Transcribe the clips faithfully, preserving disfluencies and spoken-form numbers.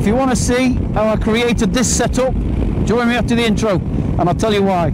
you want to see how I created this setup, join me after the intro and I'll tell you why.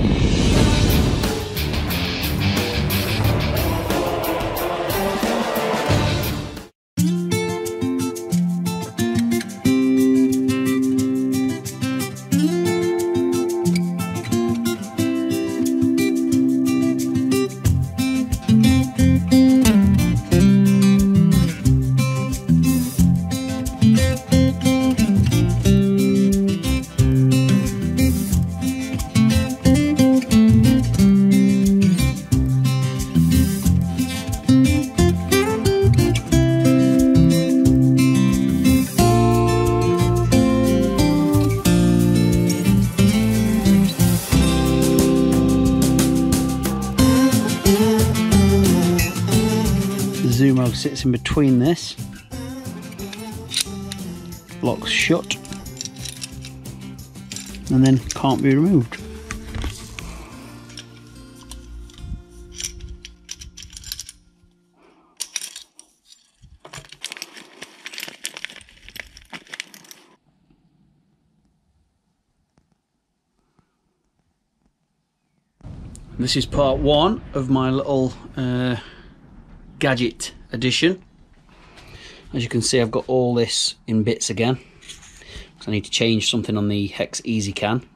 Zumo sits in between this, locks shut, and then can't be removed. This is part one of my little uh, gadget edition. As you can see, I've got all this in bits again because I need to change something on the Hex Easy Can.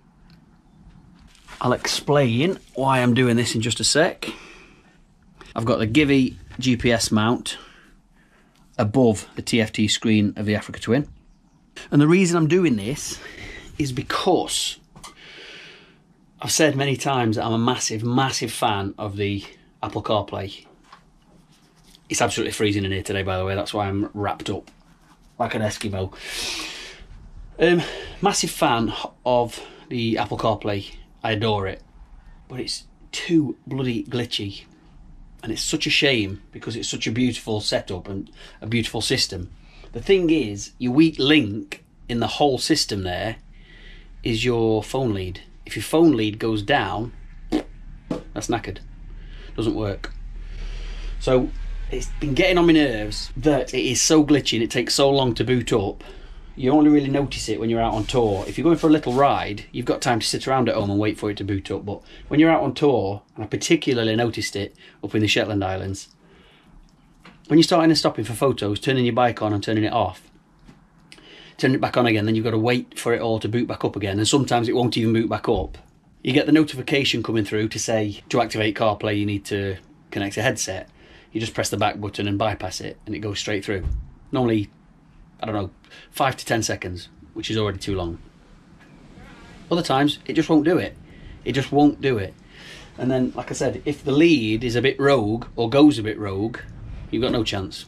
I'll explain why I'm doing this in just a sec. I've got the GIVI G P S mount above the T F T screen of the Africa Twin, and the reason I'm doing this is because I've said many times that I'm a massive, massive fan of the Apple CarPlay. It's absolutely freezing in here today, by the way. That's why I'm wrapped up like an Eskimo. Um, massive fan of the Apple CarPlay. I adore it. But it's too bloody glitchy. And it's such a shame because it's such a beautiful setup and a beautiful system. The thing is, your weak link in the whole system there is your phone lead. If your phone lead goes down, that's knackered. Doesn't work. So it's been getting on my nerves that it is so glitchy and it takes so long to boot up. You only really notice it when you're out on tour. If you're going for a little ride, you've got time to sit around at home and wait for it to boot up. But when you're out on tour, and I particularly noticed it up in the Shetland Islands, when you're starting and stopping for photos, turning your bike on and turning it off, turning it back on again, then you've got to wait for it all to boot back up again, and sometimes it won't even boot back up. You get the notification coming through to say, to activate CarPlay you need to connect a headset. You just press the back button and bypass it and it goes straight through. Normally, I don't know, five to ten seconds, which is already too long. Other times, it just won't do it. It just won't do it. And then, like I said, if the lead is a bit rogue or goes a bit rogue, you've got no chance.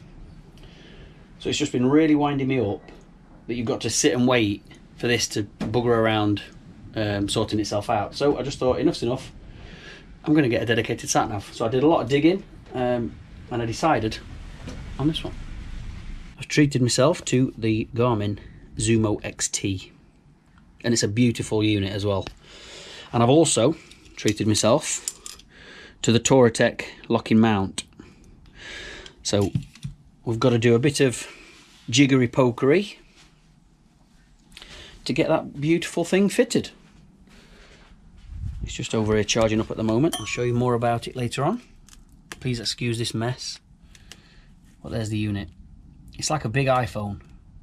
So it's just been really winding me up that you've got to sit and wait for this to bugger around um, sorting itself out. So I just thought, enough's enough. I'm going to get a dedicated sat-nav. So I did a lot of digging um, and I decided on this one. I've treated myself to the Garmin Zumo X T, and it's a beautiful unit as well. And I've also treated myself to the Touratech locking mount. So we've got to do a bit of jiggery pokery to get that beautiful thing fitted. It's just over here charging up at the moment. I'll show you more about it later on. Please excuse this mess. But there's the unit. It's like a big iPhone.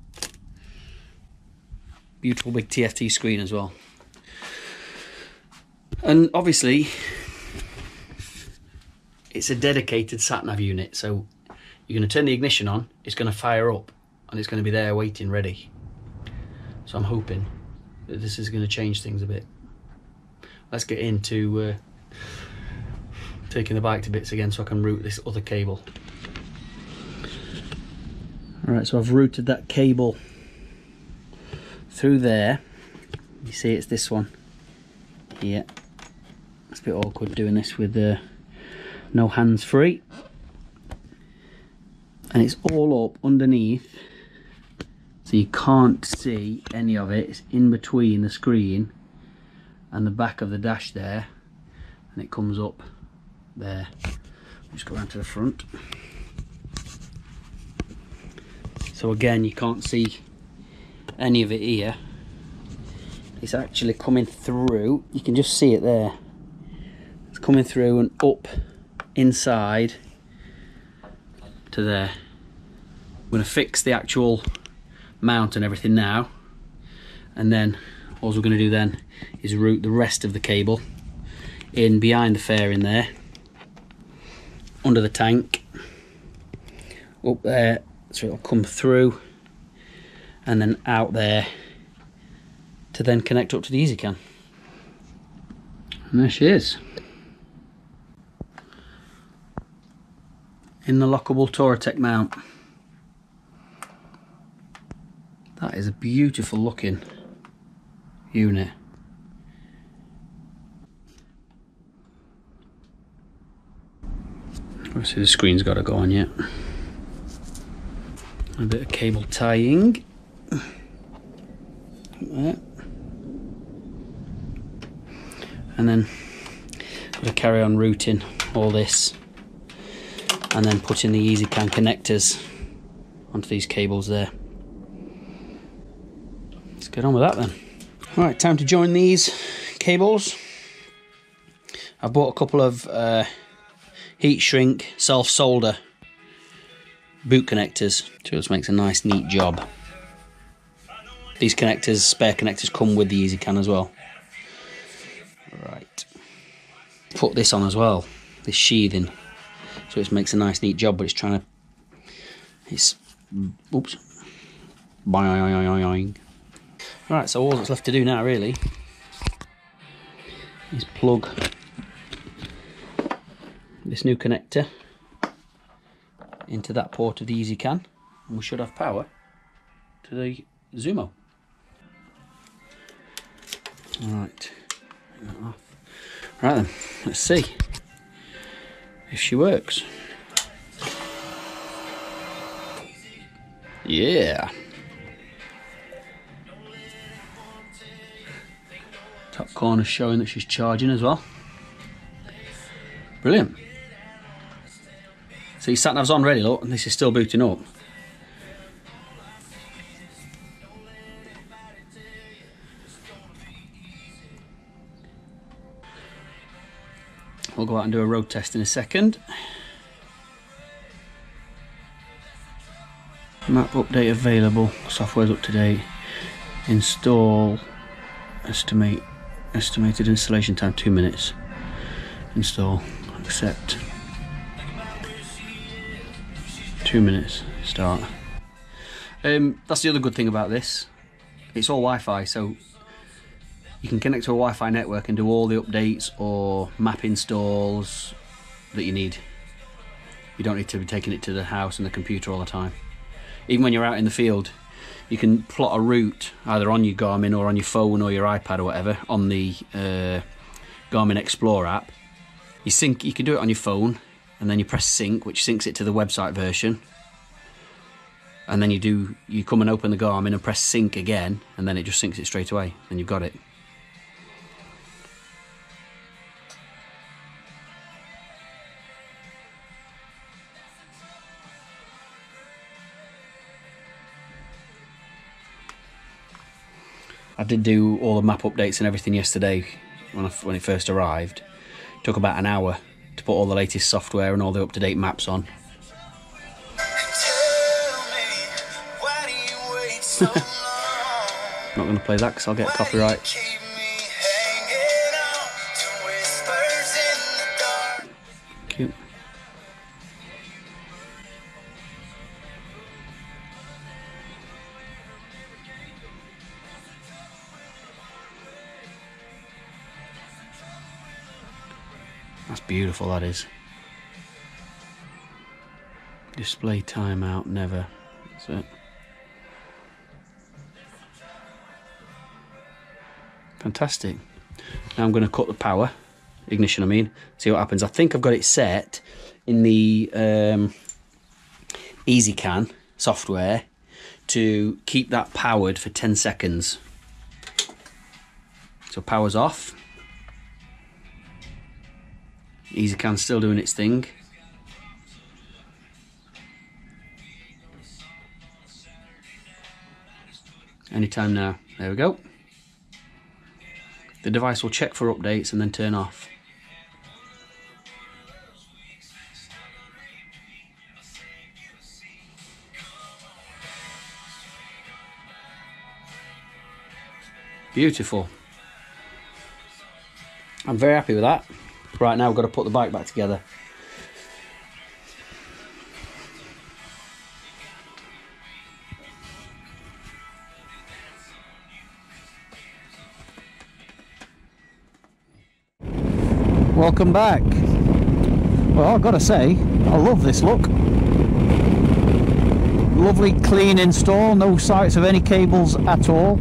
Beautiful big T F T screen as well. And obviously, it's a dedicated sat-nav unit, so you're going to turn the ignition on, it's going to fire up, and it's going to be there waiting ready. So I'm hoping that this is going to change things a bit. Let's get into uh, taking the bike to bits again so I can route this other cable. Alright, so I've routed that cable through there. You see it's this one here. It's a bit awkward doing this with uh, no hands free. And it's all up underneath, so you can't see any of it. It's in between the screen and the back of the dash there, and it comes up there. Just go around to the front. So again, you can't see any of it here, it's actually coming through. You can just see it there. It's coming through and up inside to there. I'm going to fix the actual mount and everything now, and then all we're going to do then is route the rest of the cable in behind the fairing there, under the tank, up there, so it'll come through and then out there to then connect up to the EasyCan. And there she is, in the lockable Touratech mount. That is a beautiful looking unit. Obviously the screen's got to go on yet. A bit of cable tying. There. And then got to carry on routing all this and then putting the EasyCan connectors onto these cables there. Let's get on with that then. Alright, time to join these cables. I've bought a couple of uh, heat shrink self solder boot connectors, so this makes a nice neat job. These connectors, spare connectors, come with the EasyCan as well. Right, put this on as well, this sheathing, so it makes a nice neat job, but it's trying to, it's, oops, boing. Right, so all that's left to do now really is plug this new connector into that port of the EasyCan, and we should have power to the Zumo. Right, right then, let's see if she works. Yeah. Top corner showing that she's charging as well. Brilliant. See, sat nav's on ready, look, and this is still booting up. We'll go out and do a road test in a second. Map update available, software's up to date. Install, estimate, estimated installation time two minutes. Install, accept. Two minutes, start. Um, that's the other good thing about this. It's all Wi-Fi, so you can connect to a Wi-Fi network and do all the updates or map installs that you need. You don't need to be taking it to the house and the computer all the time. Even when you're out in the field, you can plot a route either on your Garmin or on your phone or your iPad or whatever on the uh, Garmin Explorer app. You sync. You can do it on your phone, and then you press sync, which syncs it to the website version. And then you do, you come and open the Garmin and press sync again, and then it just syncs it straight away. Then you've got it. I did do all the map updates and everything yesterday when, I, when it first arrived. It took about an hour to put all the latest software and all the up-to-date maps on. I'm not going to play that because I'll get copyright. Cute. That's beautiful, that is. Display timeout, never. That's it. Fantastic. Now I'm going to cut the power, ignition I mean, see what happens. I think I've got it set in the um, EasyCan software to keep that powered for ten seconds. So power's off. EasyCan's still doing its thing. anytime now. There we go. The device will check for updates and then turn off. Beautiful. I'm very happy with that. Right, now we've got to put the bike back together. Welcome back. Well, I've got to say, I love this look. Lovely clean install, no sights of any cables at all.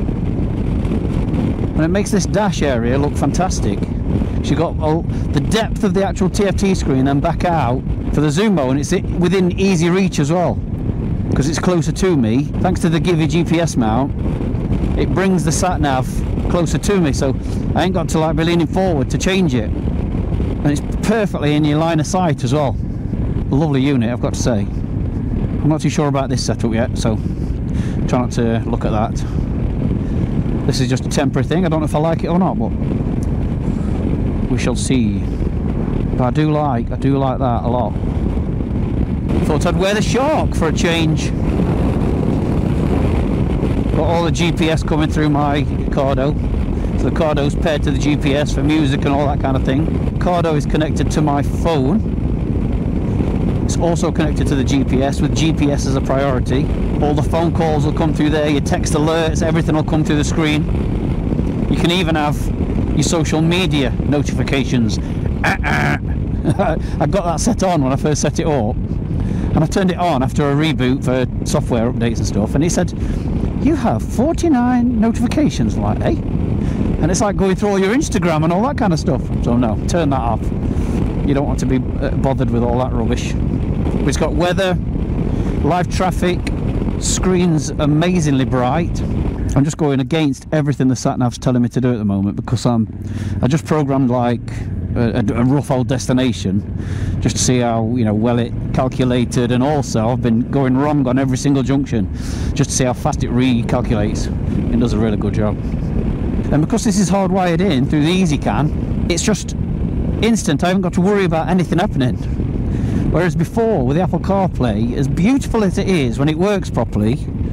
And it makes this dash area look fantastic. She got oh, the depth of the actual T F T screen and back out for the Zumo, and it's within easy reach as well, because it's closer to me. Thanks to the GIVI G P S mount, it brings the sat nav closer to me, so I ain't got to like be leaning forward to change it. And it's perfectly in your line of sight as well. A lovely unit, I've got to say. I'm not too sure about this setup yet, so try not to look at that. This is just a temporary thing. I don't know if I like it or not, but we shall see. But I do like, I do like that a lot. Thought I'd wear the Shark for a change. Got all the G P S coming through my Cardo. So the Cardo's paired to the G P S for music and all that kind of thing. Cardo is connected to my phone. It's also connected to the G P S, with G P S as a priority. All the phone calls will come through there, your text alerts, everything will come through the screen. You can even have your social media notifications. Uh-uh. I got that set on when I first set it up, and I turned it on after a reboot for software updates and stuff, and it said, you have forty-nine notifications. Like, hey? And it's like going through all your Instagram and all that kind of stuff. So no, turn that off. You don't want to be bothered with all that rubbish. It's got weather, live traffic, screen's amazingly bright. I'm just going against everything the sat nav's telling me to do at the moment, because I'm I just programmed like a, a rough old destination just to see how, you know, well it calculated, and also I've been going wrong on every single junction just to see how fast it recalculates. It does a really good job. And because this is hardwired in through the EasyCam, it's just instant. I haven't got to worry about anything happening. Whereas before, with the Apple CarPlay, as beautiful as it is when it works properly,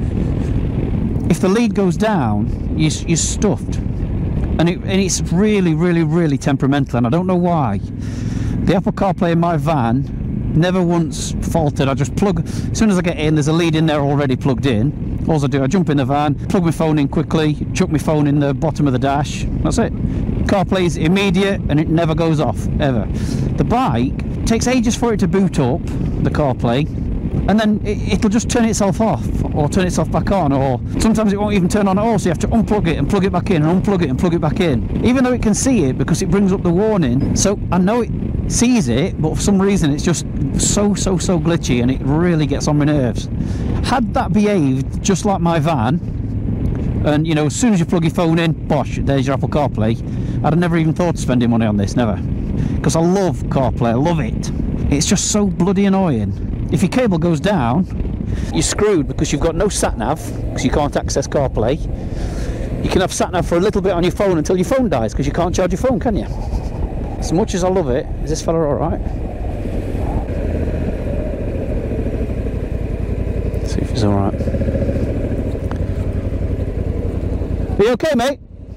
if the lead goes down, you, you're stuffed. And, it, and it's really, really, really temperamental, and I don't know why. The Apple CarPlay in my van never once faltered. I just plug, as soon as I get in, there's a lead in there already plugged in. All I do, I jump in the van, plug my phone in quickly, chuck my phone in the bottom of the dash. That's it. CarPlay is immediate and it never goes off, ever. The bike takes ages for it to boot up, the CarPlay, and then it, it'll just turn itself off, or turn itself back on, or sometimes it won't even turn on at all, so you have to unplug it and plug it back in, and unplug it and plug it back in. Even though it can see it, because it brings up the warning, so I know it sees it, but for some reason it's just so, so, so glitchy, and it really gets on my nerves. Had that behaved just like my van, and you know, as soon as you plug your phone in, bosh, there's your Apple CarPlay, I'd have never even thought of spending money on this, never. Because I love CarPlay, I love it. It's just so bloody annoying. If your cable goes down, you're screwed, because you've got no sat-nav, because you can't access CarPlay. You can have sat-nav for a little bit on your phone until your phone dies, because you can't charge your phone, can you? As much as I love it, is this fella alright? See if he's alright. Are you okay, mate?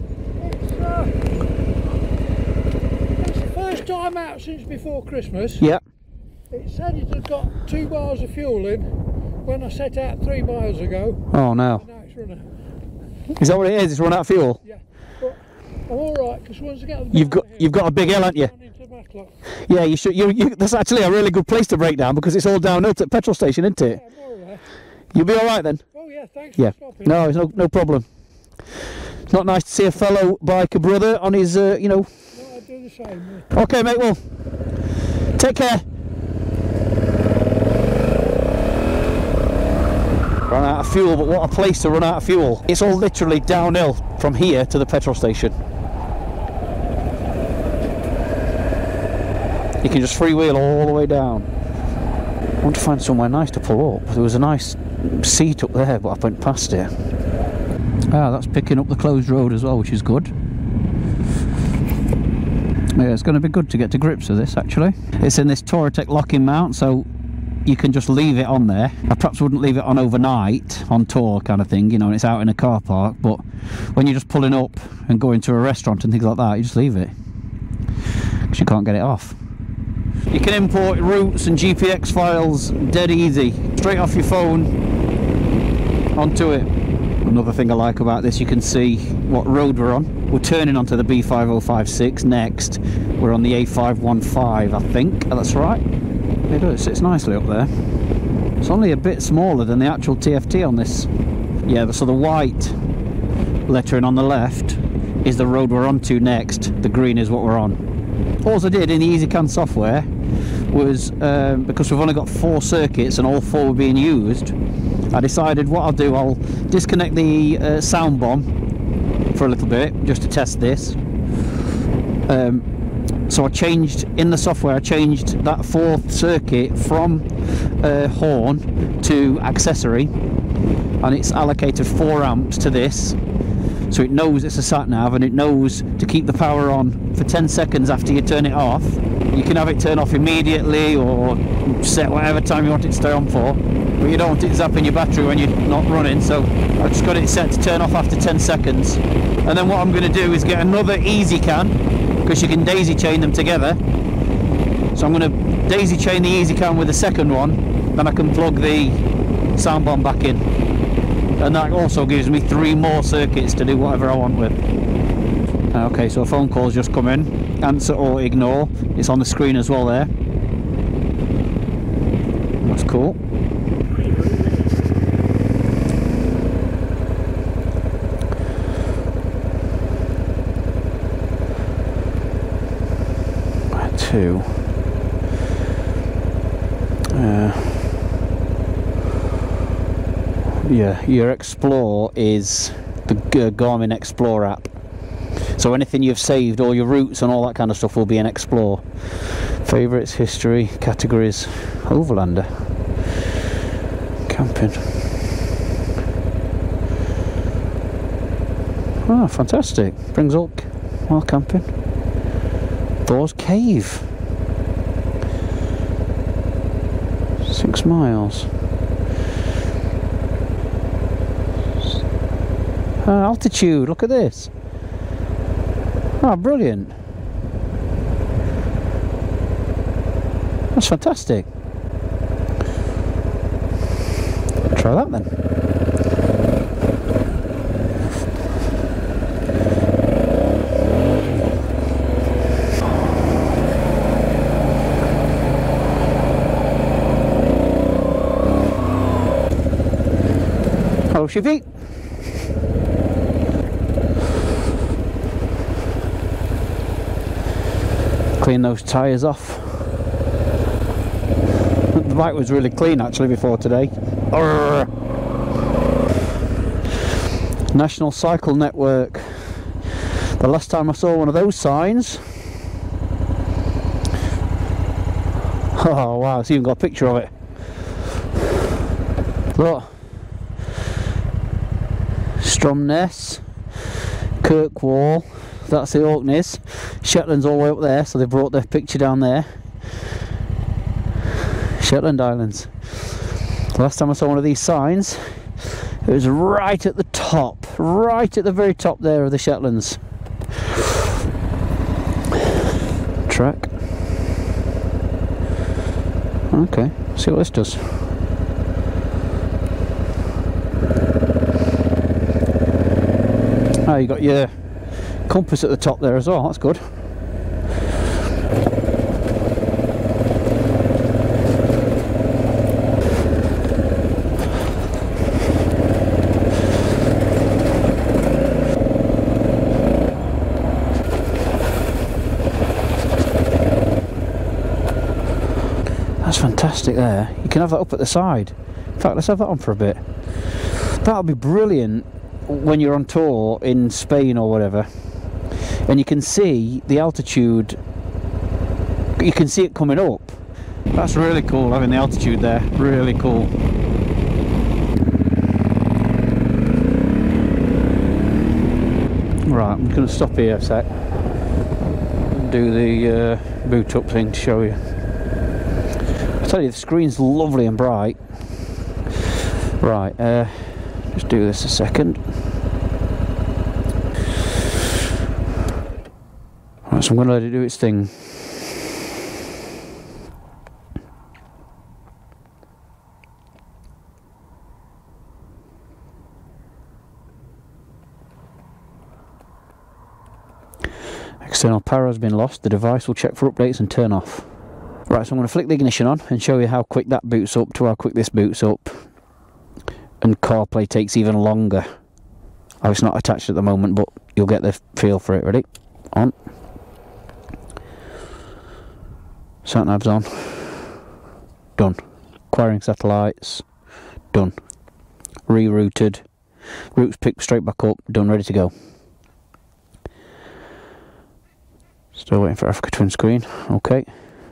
It's the first time out since before Christmas. Yeah. It said it had got two miles of fuel in when I set out three miles ago. Oh no. Now it's run out. Is that what it is? It's run out of fuel? Yeah. But I'm alright, because once I get the You've got, you've got a big hill, haven't you? Yeah, you should. You, you, that's actually a really good place to break down, because it's all downhill to the petrol station, isn't it? Yeah, more or less. You'll be all right then. Oh yeah, thanks Yeah. for stopping. No, it's no, no problem. It's not nice to see a fellow biker brother on his, uh, you know. No, I do the same. Yeah. Okay, mate. Well, take care. Run out of fuel, but what a place to run out of fuel. It's all literally downhill from here to the petrol station. You can just freewheel all the way down. I want to find somewhere nice to pull up. There was a nice seat up there, but I went past it. Ah, that's picking up the closed road as well, which is good. Yeah, it's going to be good to get to grips with this actually. It's in this Touratech locking mount, so you can just leave it on there. I perhaps wouldn't leave it on overnight, on tour kind of thing, you know, and it's out in a car park, but when you're just pulling up and going to a restaurant and things like that, you just leave it, because you can't get it off. You can import routes and G P X files dead easy, straight off your phone onto it. Another thing I like about this, you can see what road we're on. We're turning onto the B five oh five six next. We're on the A five one five, I think. Oh, that's right. It does. It sits nicely up there. It's only a bit smaller than the actual T F T on this. Yeah, so the white lettering on the left is the road we're on to next. The green is what we're on. All I did in the EasyCan software was, um, because we've only got four circuits and all four were being used, I decided what I'll do, I'll disconnect the uh, sound bomb for a little bit just to test this. Um, so I changed, in the software I changed that fourth circuit from uh, horn to accessory, and it's allocated four amps to this, so it knows it's a sat nav and it knows to keep the power on for ten seconds after you turn it off. You can have it turn off immediately or set whatever time you want it to stay on for, but you don't want it zapping your battery when you're not running, so I've just got it set to turn off after ten seconds. And then what I'm going to do is get another EasyCan, because you can daisy chain them together. So I'm going to daisy chain the EasyCan with the second one, then I can plug the sound bomb back in, and that also gives me three more circuits to do whatever I want with. Okay, so a phone call's just come in. Answer or ignore. It's on the screen as well there. That's cool. Where to? Uh, yeah, your Explore is the Garmin Explore app. So anything you've saved, all your routes and all that kind of stuff will be in Explore. Favourites, history, categories, Overlander, camping. Oh, fantastic. Brings up while camping. Thor's Cave. Six miles. Uh, altitude, look at this. Oh, brilliant. That's fantastic. Try that then. Hello, Shivi. Clean those tyres off. The bike was really clean actually before today. Urgh. National Cycle Network. The last time I saw one of those signs. Oh wow, it's even got a picture of it. Look. Stromness, Kirkwall. That's the Orkneys. Shetland's all the way up there, so they brought their picture down there. Shetland Islands. The last time I saw one of these signs, it was right at the top, right at the very top there of the Shetlands. Track. Okay, see what this does. Oh, you got your compass at the top there as well, that's good. That's fantastic there. You can have that up at the side. In fact, let's have that on for a bit. That'll be brilliant when you're on tour in Spain or whatever, and you can see the altitude, you can see it coming up. That's really cool, having the altitude there, really cool. Right, I'm going to stop here a sec and do the uh, boot up thing to show you. I tell you, the screen's lovely and bright. Right, uh, just do this a second. Right, so I'm going to let it do its thing. External power has been lost. The device will check for updates and turn off. Right, so I'm going to flick the ignition on and show you how quick that boots up to how quick this boots up. And CarPlay takes even longer. Oh, it's not attached at the moment, but you'll get the feel for it. Ready? On. Sat nav's on. Done. Acquiring satellites. Done. Rerouted. Routes picked straight back up. Done. Ready to go. Still waiting for Africa twin screen. Okay.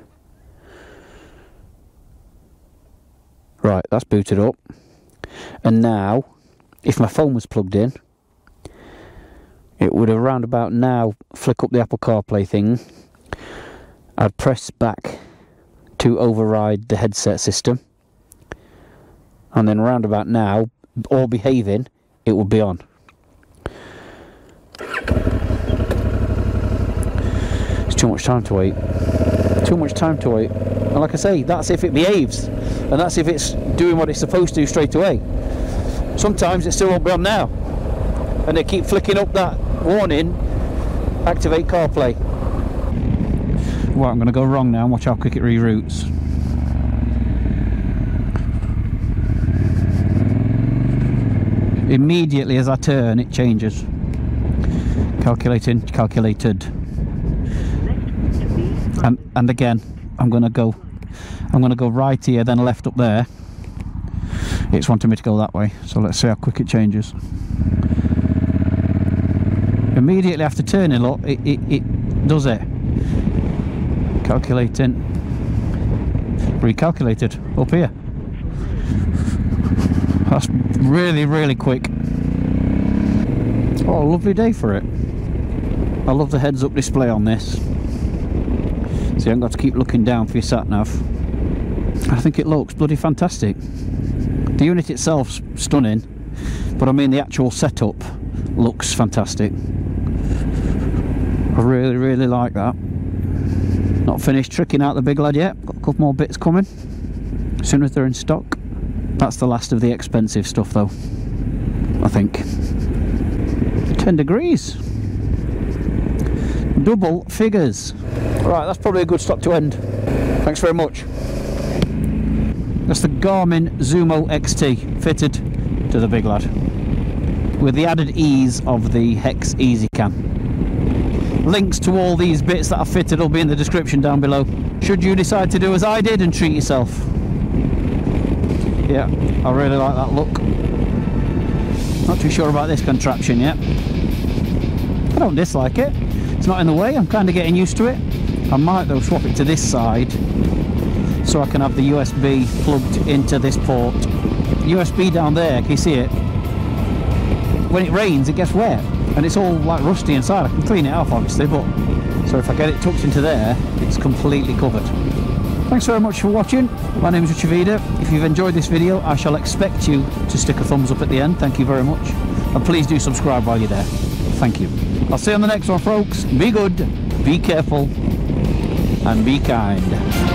Right, that's booted up. And now, if my phone was plugged in, it would have round about now flick up the Apple CarPlay thing. I'd press back to override the headset system. And then round about now, all behaving, it will be on. Too much time to wait. Too much time to wait. And like I say, that's if it behaves. And that's if it's doing what it's supposed to do straight away. Sometimes it still won't be on now. And they keep flicking up that warning, activate CarPlay. Well, I'm going to go wrong now and watch how quick it reroutes. Immediately as I turn, it changes. Calculating, calculated. And, and again, I'm going to go I'm going to go right here, then left up there. It's wanting me to go that way, so let's see how quick it changes. Immediately after turning, look, it, it, it does it. Calculating. Recalculated up here. That's really, really quick. Oh, lovely day for it. I love the heads-up display on this. So you haven't got to keep looking down for your sat-nav. I think it looks bloody fantastic. The unit itself's stunning, but I mean the actual setup looks fantastic. I really, really like that. Not finished tricking out the big lad yet. Got a couple more bits coming. As soon as they're in stock. That's the last of the expensive stuff though, I think. ten degrees. Double figures. Right, that's probably a good stop to end. Thanks very much. That's the Garmin Zumo X T fitted to the big lad with the added ease of the Hex EasyCam. Links to all these bits that I've fitted will be in the description down below, should you decide to do as I did and treat yourself. Yeah, I really like that look. Not too sure about this contraption yet. I don't dislike it. It's not in the way, I'm kind of getting used to it. I might though swap it to this side so I can have the U S B plugged into this port. U S B down there, can you see it? When it rains it gets wet and it's all like rusty inside. I can clean it off obviously, but so if I get it tucked into there, it's completely covered. Thanks very much for watching. My name is Richa Arc. If you've enjoyed this video, I shall expect you to stick a thumbs up at the end. Thank you very much. And please do subscribe while you're there. Thank you. I'll see you on the next one, folks. Be good, be careful, and be kind.